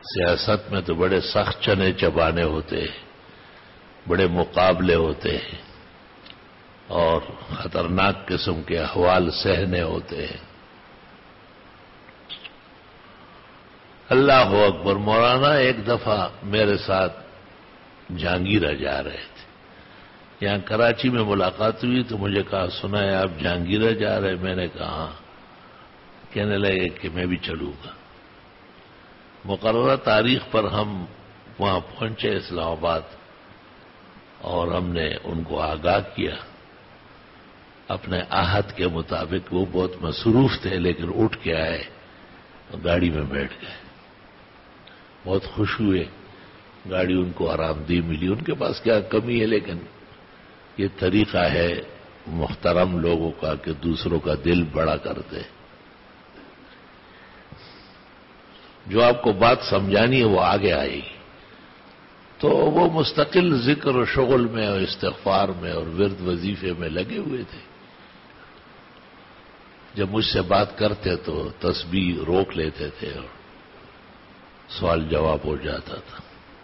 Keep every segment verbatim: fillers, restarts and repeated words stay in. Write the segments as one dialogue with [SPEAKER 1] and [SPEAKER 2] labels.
[SPEAKER 1] سیاست میں تو بڑے سخت چنے چبانے ہوتے ہیں، بڑے مقابلے ہوتے ہیں اور خطرناک قسم کے احوال سہنے ہوتے ہیں۔ اللہ اکبر۔ مولانا ایک دفعہ میرے ساتھ جہانگیرہ جا رہے تھے، یہاں کراچی میں ملاقات ہوئی تو مجھے کہا سنا ہے آپ جہانگیرہ جا رہے؟ میں نے کہا ہاں۔ کہنے لگے کہ میں بھی چلوں گا۔ مقررہ تاریخ پر ہم وہاں پہنچے اسلام آباد اور ہم نے ان کو آگاہ کیا اپنے عہد کے مطابق۔ وہ بہت مصروف تھے لیکن اٹھ کے آئے، گاڑی میں بیٹھ گئے، بہت خوش ہوئے، گاڑی ان کو آرام دہ ملی۔ ان کے پاس کیا کمی ہے، لیکن یہ طریقہ ہے محترم لوگوں کا کہ دوسروں کا دل بڑا کرتے۔ جو آپ کو بات سمجھانی ہے وہ آگے آئے گی۔ تو وہ مستقل ذکر و شغل میں اور استغفار میں اور ورد وظیفے میں لگے ہوئے تھے۔ جب مجھ سے بات کرتے تو تسبیح روک لیتے تھے اور سوال جواب ہو جاتا تھا۔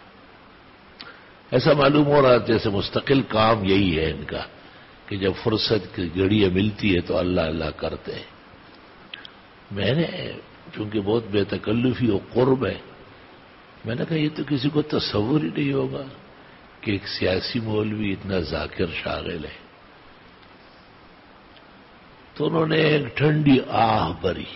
[SPEAKER 1] ایسا معلوم ہو رہا جیسے مستقل کام یہی ہے ان کا کہ جب فرصت کی گھڑیاں ملتی ہے تو اللہ اللہ کرتے ہیں۔ میں نے چونکہ بہت بے تکلفی اور قرب ہے، میں نے کہا یہ تو کسی کو تصور ہی نہیں ہوگا کہ ایک سیاسی مولوی اتنا ذاکر شاغل ہے۔ تو انہوں نے ایک ٹھنڈی آہ بھری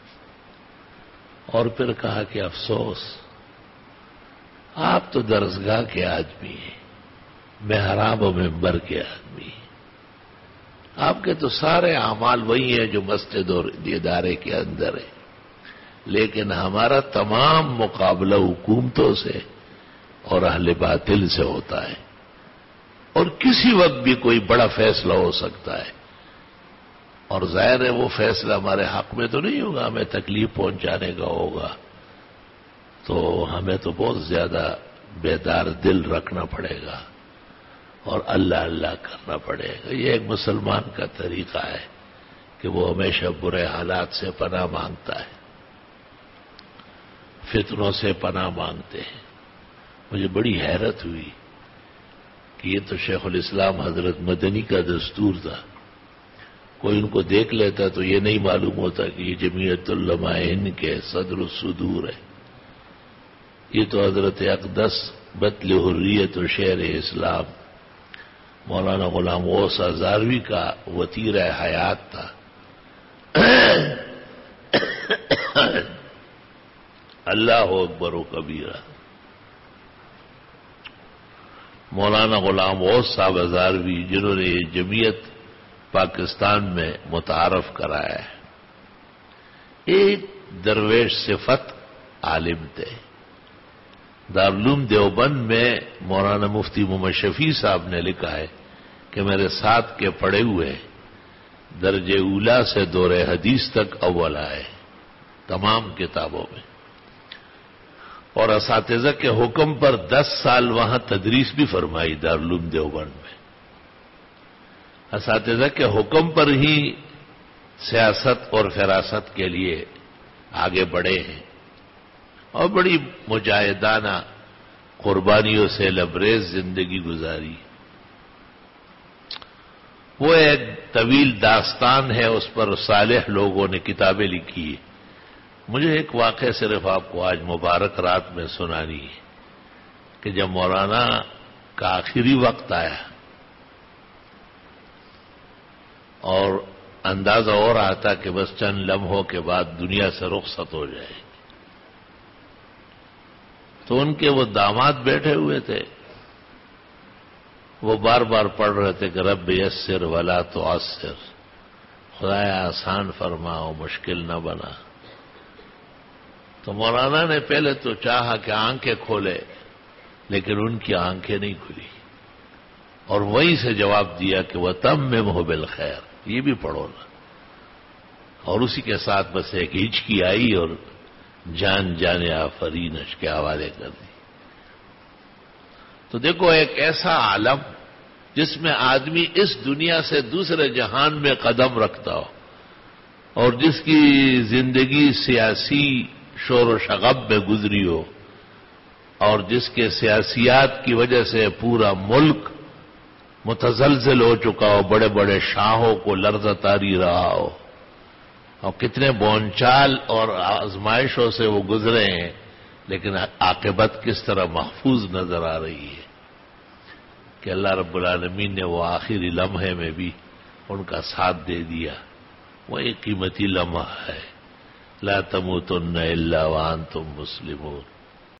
[SPEAKER 1] اور پھر کہا کہ افسوس، آپ تو درسگاہ کے آدمی ہیں، محراب و منبر کے آدمی ہیں، آپ کے تو سارے اعمال وہی ہیں جو مسجد اور ادارے کے اندر ہیں، لیکن ہمارا تمام مقابلہ حکومتوں سے اور اہل باطل سے ہوتا ہے، اور کسی وقت بھی کوئی بڑا فیصلہ ہو سکتا ہے، اور ظاہر ہے وہ فیصلہ ہمارے حق میں تو نہیں ہوگا، ہمیں تکلیف پہنچانے کا ہوگا، تو ہمیں تو بہت زیادہ بیدار دل رکھنا پڑے گا اور اللہ اللہ کرنا پڑے گا۔ یہ ایک مسلمان کا طریقہ ہے کہ وہ ہمیشہ برے حالات سے پناہ مانگتا ہے، فتنوں سے پناہ مانگتے ہیں۔ مجھے بڑی حیرت ہوئی کہ یہ تو شیخ الاسلام حضرت مدنی کا دستور تھا، کوئی ان کو دیکھ لیتا تو یہ نہیں معلوم ہوتا کہ یہ جمعیت علماء ہند کے صدر الصدور ہے۔ یہ تو حضرت اقدس بطل حریت و شعر اسلام مولانا غلام غوث ہزاروی کا وتیرہ حیات تھا۔ اللہ اکبر و کبیرہ۔ مولانا غلام غوث صاحب ہزاروی جنہوں نے یہ جمعیت پاکستان میں متعارف کرایا ہے، ایک درویش صفت عالم تھے۔ دارالعلوم دیوبند میں مولانا مفتی محمد شفیع صاحب نے لکھا ہے کہ میرے ساتھ کے پڑھے ہوئے درجہ اولا سے دور حدیث تک اول آئے تمام کتابوں میں، اور اساتذہ کے حکم پر دس سال وہاں تدریس بھی فرمائی دارالعلوم دیوبند میں۔ اساتذہ کے حکم پر ہی سیاست اور فراست کے لیے آگے بڑھے ہیں اور بڑی مجاہدانہ قربانیوں سے لبریز زندگی گزاری۔ وہ ایک طویل داستان ہے، اس پر صالح لوگوں نے کتابیں لکھی ہیں۔ مجھے ایک واقعہ صرف آپ کو آج مبارک رات میں سنانی ہے کہ جب مولانا کا آخری وقت آیا اور اندازہ ہو رہا تھا کہ بس چند لمحوں کے بعد دنیا سے رخصت ہو جائے، تو ان کے وہ داماد بیٹھے ہوئے تھے، وہ بار بار پڑھ رہے تھے کہ رب یسر ولا تعسر، خدایا آسان فرماؤ مشکل نہ بنا۔ تو مولانا نے پہلے تو چاہا کہ آنکھیں کھولے، لیکن ان کی آنکھیں نہیں کھلی، اور وہیں سے جواب دیا کہ وَتَمِّمْهُ بِالْخَيْرِ، یہ بھی پڑھو نا، اور اسی کے ساتھ بس ایک ہچکی آئی اور جان جانے آفرینش کے حوالے کر دی۔ تو دیکھو ایک ایسا عالم جس میں آدمی اس دنیا سے دوسرے جہان میں قدم رکھتا ہو اور جس کی زندگی سیاسی شور و شغب میں گزری ہو، اور جس کے سیاسیات کی وجہ سے پورا ملک متزلزل ہو چکا ہو، بڑے بڑے شاہوں کو لرزہ طاری رہا ہو، اور کتنے بونچال اور آزمائشوں سے وہ گزرے ہیں، لیکن عاقبت کس طرح محفوظ نظر آ رہی ہے کہ اللہ رب العالمین نے وہ آخری لمحے میں بھی ان کا ساتھ دے دیا۔ وہ ایک قیمتی لمحہ ہے، لا تموتن الا وانتم مسلمون۔